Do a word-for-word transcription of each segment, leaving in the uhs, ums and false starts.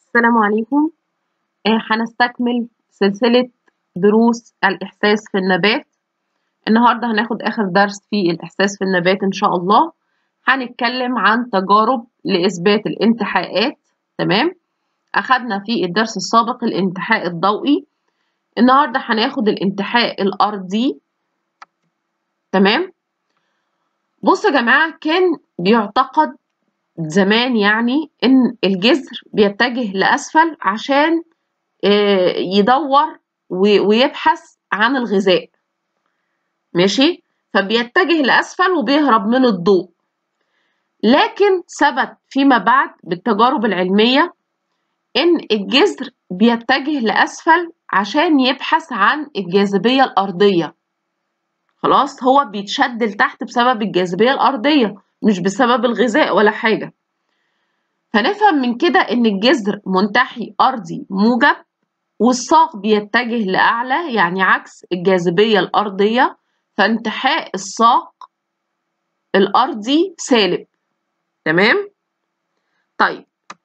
السلام عليكم. آه، هنستكمل سلسلة دروس الإحساس في النبات. النهاردة هناخد آخر درس في الإحساس في النبات إن شاء الله. هنتكلم عن تجارب لإثبات الانتحاءات. تمام، أخدنا في الدرس السابق الانتحاء الضوئي، النهاردة هناخد الانتحاء الأرضي. تمام، بصوا يا جماعة، كان بيعتقد زمان يعني إن الجذر بيتجه لأسفل عشان يدور ويبحث عن الغذاء، ماشي، فبيتجه لأسفل وبيهرب من الضوء. لكن ثبت فيما بعد بالتجارب العلمية إن الجذر بيتجه لأسفل عشان يبحث عن الجاذبية الأرضية. خلاص، هو بيتشد لتحت بسبب الجاذبية الأرضية، مش بسبب الغذاء ولا حاجة. فنفهم من كده إن الجذر منتحي أرضي موجب، والساق بيتجه لأعلى يعني عكس الجاذبية الأرضية، فانتحاء الساق الأرضي سالب. تمام؟ طيب،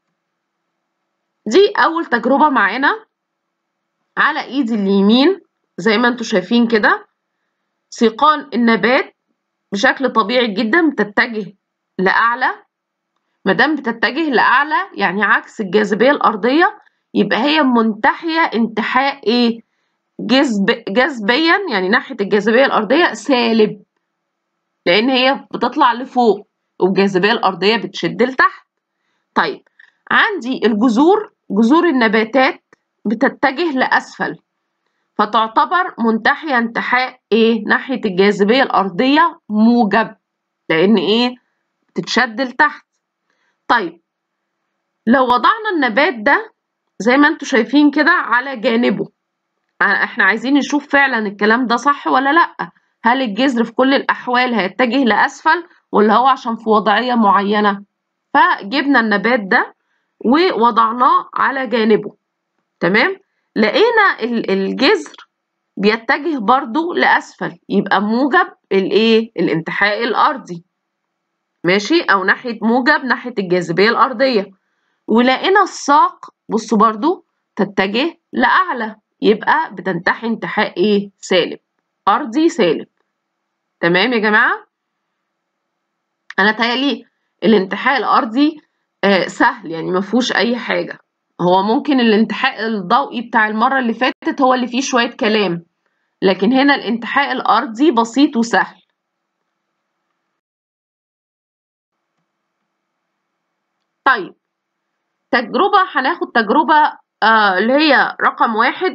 دي أول تجربة معانا. على إيدي اليمين زي ما انتوا شايفين كده، سيقان النبات بشكل طبيعي جدا بتتجه لأعلى. مادام بتتجه لأعلى يعني عكس الجاذبية الأرضية، يبقى هي منتحية انتحاء إيه؟ جذب جذبيا، يعني ناحية الجاذبية الأرضية سالب، لأن هي بتطلع لفوق والجاذبية الأرضية بتشد لتحت. طيب، عندي الجذور، جذور النباتات بتتجه لأسفل، فتعتبر منتحية انتحاء إيه؟ ناحية الجاذبية الأرضية موجب، لأن إيه؟ بتتشد لتحت. طيب، لو وضعنا النبات ده زي ما انتوا شايفين كده على جانبه، احنا عايزين نشوف فعلا الكلام ده صح ولا لأ. هل الجذر في كل الأحوال هيتجه لأسفل ولا هو عشان في وضعية معينة؟ فجبنا النبات ده ووضعناه على جانبه. تمام، لقينا الجذر بيتجه برضو لأسفل، يبقى موجب الايه؟ الانتحاء الأرضي، ماشي، أو ناحية موجب ناحية الجاذبية الأرضية. ولقينا الساق بصوا برضو تتجه لأعلى، يبقى بتنتحي انتحاء ايه؟ سالب، أرضي سالب. تمام يا جماعة، أنا تهيألي الانتحاء الأرضي آه سهل، يعني مفهوش أي حاجة. هو ممكن الانتحاء الضوئي بتاع المرة اللي فاتت هو اللي فيه شوية كلام، لكن هنا الانتحاء الأرضي بسيط وسهل. طيب، تجربة هناخد تجربة آه اللي هي رقم واحد.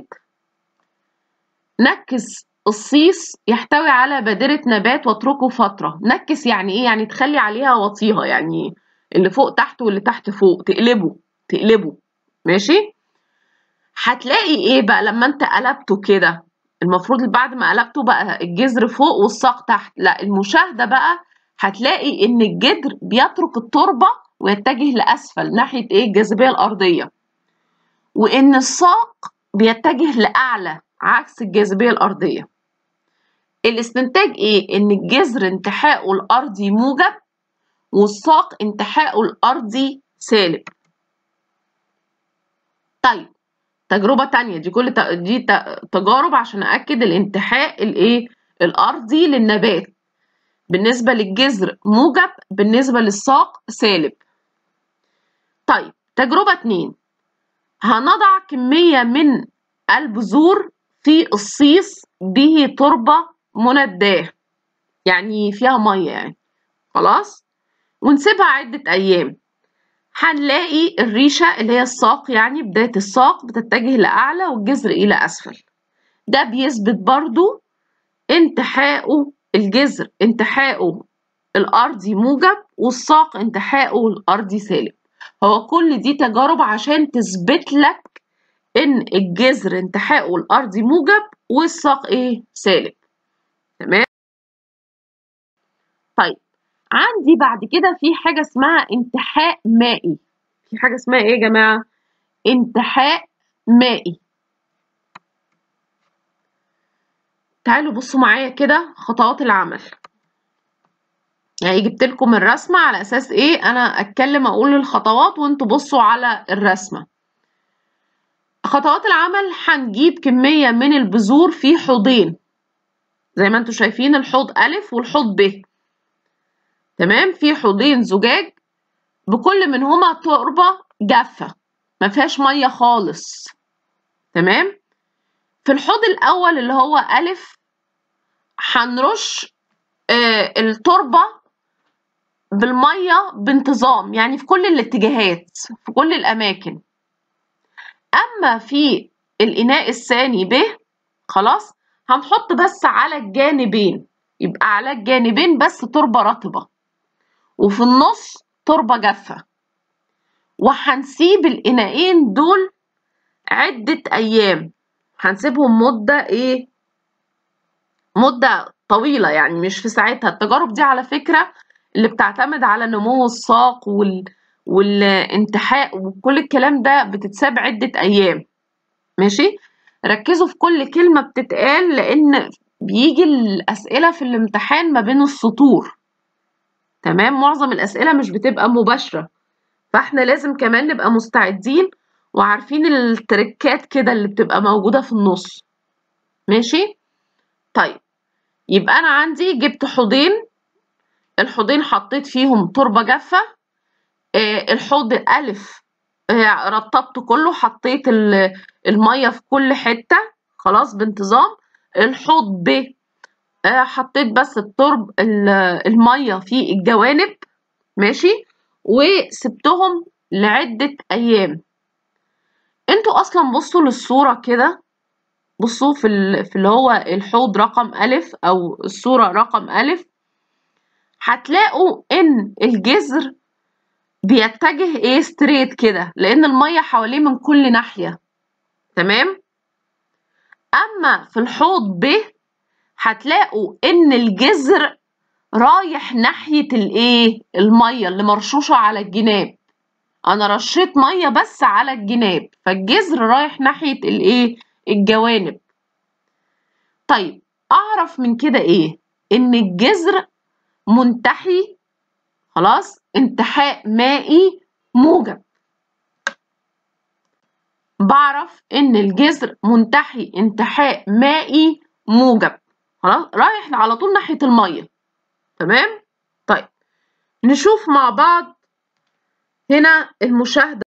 نكس الصيص يحتوي على بادرة نبات واتركه فترة. نكس يعني ايه؟ يعني تخلي عليها وطيها، يعني اللي فوق تحت واللي تحت فوق، تقلبه تقلبه ماشي. هتلاقي ايه بقى لما انت قلبته كده؟ المفروض بعد ما قلبته بقى الجذر فوق والساق تحت. لا، المشاهدة بقى هتلاقي ان الجذر بيترك التربة ويتجه لأسفل ناحية ايه؟ الجاذبية الأرضية، وان الساق بيتجه لأعلى عكس الجاذبية الأرضية. الاستنتاج ايه؟ ان الجذر انتحاؤه الأرضي موجب والساق انتحاؤه الأرضي سالب. طيب، تجربة تانية، دي كل دي تجارب عشان أأكد الانتحاء الايه؟ الأرضي للنبات. بالنسبة للجذر موجب، بالنسبة للساق سالب. طيب، تجربة اتنين، هنضع كمية من البذور في الصيص به تربة منداه، يعني فيها مية يعني، خلاص، ونسيبها عدة أيام. هنلاقي الريشة اللي هي الساق، يعني بداية الساق بتتجه لأعلى والجذر إلى أسفل. ده بيثبت برضو انتحاؤه الجذر انتحاؤه الأرضي موجب والساق انتحاؤه الأرضي سالب. هو كل دي تجارب عشان تثبت لك إن الجذر انتحاؤه الأرضي موجب والساق إيه؟ سالب. تمام؟ طيب، عندي بعد كده في حاجة اسمها انتحاء مائي. في حاجة اسمها إيه يا جماعة؟ انتحاء مائي. تعالوا بصوا معايا كده خطوات العمل. يعني جبت لكم الرسمة على أساس إيه؟ أنا أتكلم أقول الخطوات وأنتوا بصوا على الرسمة. خطوات العمل: هنجيب كمية من البذور في حوضين زي ما انتوا شايفين، الحوض ألف والحوض ب، تمام، في حوضين زجاج بكل منهما تربة جافة ما فيهاش مية خالص، تمام. في الحوض الأول اللي هو ألف هنرش آه التربة بالمية بانتظام، يعني في كل الاتجاهات في كل الأماكن. أما في الإناء الثاني ب خلاص هنحط بس على الجانبين، يبقى على الجانبين بس تربة رطبة وفي النص تربة جافة، وهنسيب الإناءين دول عدة أيام، هنسيبهم مدة إيه؟ مدة طويلة، يعني مش في ساعتها. التجارب دي على فكرة اللي بتعتمد على نمو الساق وال... والانتحاء وكل الكلام ده بتتساب عدة أيام، ماشي؟ ركزوا في كل كلمة بتتقال لأن بيجي الأسئلة في الامتحان ما بين السطور، تمام. معظم الأسئلة مش بتبقى مباشرة، فاحنا لازم كمان نبقى مستعدين وعارفين التركات كده اللي بتبقى موجودة في النص، ماشي؟ طيب يبقى أنا عندي جبت حوضين، الحوضين حطيت فيهم تربة جافة، آه الحوض ألف آه رطبته كله، حطيت المية في كل حتة خلاص بانتظام. الحوض ب آه حطيت بس الترب المية في الجوانب، ماشي، وسبتهم لعدة أيام. انتوا أصلا بصوا للصورة كده، بصوا في, في اللي هو الحوض رقم ألف أو الصورة رقم ألف، هتلاقوا إن الجذر بيتجه إيه ستريت كده لأن المية حواليه من كل ناحية، تمام. أما في الحوض ب هتلاقوا إن الجذر رايح ناحية الإيه المية اللي مرشوشة على الجناب، أنا رشيت مية بس على الجناب فالجذر رايح ناحية الإيه الجوانب. طيب أعرف من كده إيه؟ إن الجذر منتحي خلاص انتحاء مائي موجب، بعرف إن الجذر منتحي انتحاء مائي موجب، خلاص رايح على طول ناحية المية، تمام. طيب نشوف مع بعض هنا المشاهدة.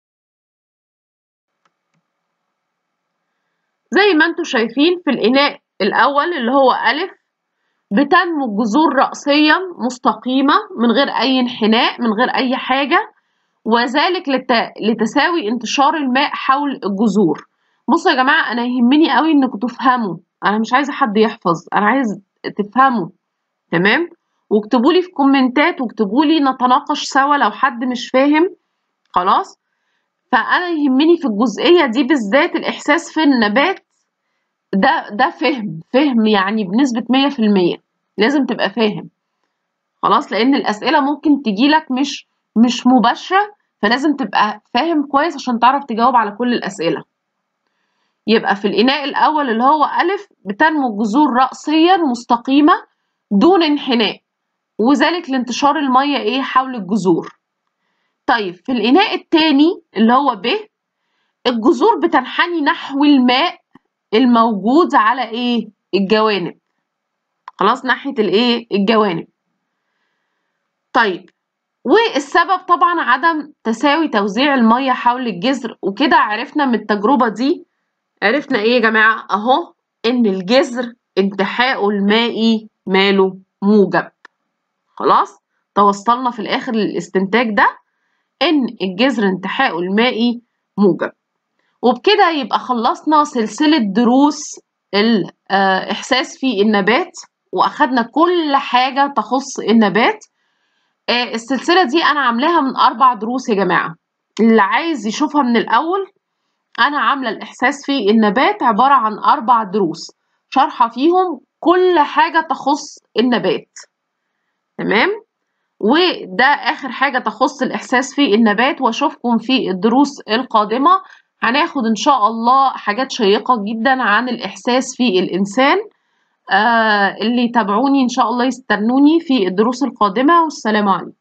زي ما انتوا شايفين في الإناء الأول اللي هو ألف بتنمو الجذور رأسيا مستقيمة من غير أي انحناء من غير أي حاجة، وذلك لت... لتساوي انتشار الماء حول الجذور. بصوا يا جماعة أنا يهمني قوي إنكم تفهموا، أنا مش عايزة حد يحفظ، أنا عايز تفهموا، تمام. واكتبوا لي في كومنتات واكتبوا لي نتناقش سوا لو حد مش فاهم، خلاص. فأنا يهمني في الجزئية دي بالذات الإحساس في النبات ده ده فهم فهم يعني بنسبة مية في المية لازم تبقى فاهم، خلاص، لأن الأسئلة ممكن تجيلك مش مش مباشرة، فلازم تبقى فاهم كويس عشان تعرف تجاوب على كل الأسئلة. يبقى في الإناء الأول اللي هو ألف بتنمو الجذور رأسيا مستقيمة دون انحناء، وذلك لانتشار المية إيه حول الجذور. طيب في الإناء التاني اللي هو ب الجذور بتنحني نحو الماء الموجود على إيه الجوانب، خلاص ناحية الإيه الجوانب. طيب والسبب طبعا عدم تساوي توزيع المية حول الجذر، وكده عرفنا من التجربة دي عرفنا ايه يا جماعة اهو ان الجذر انتحاءه المائي ماله موجب، خلاص توصلنا في الاخر للاستنتاج ده ان الجذر انتحاءه المائي موجب. وبكده يبقى خلصنا سلسلة دروس الاحساس في النبات واخدنا كل حاجة تخص النبات. السلسلة دي أنا عاملاها من أربع دروس يا جماعة، اللي عايز يشوفها من الأول أنا عاملة الإحساس في النبات عبارة عن أربع دروس شارحة فيهم كل حاجة تخص النبات، تمام. وده آخر حاجة تخص الإحساس في النبات، وأشوفكم في الدروس القادمة هناخد إن شاء الله حاجات شيقة جدا عن الإحساس في الإنسان. آه اللي يتابعوني إن شاء الله يستنوني في الدروس القادمة، والسلام عليكم.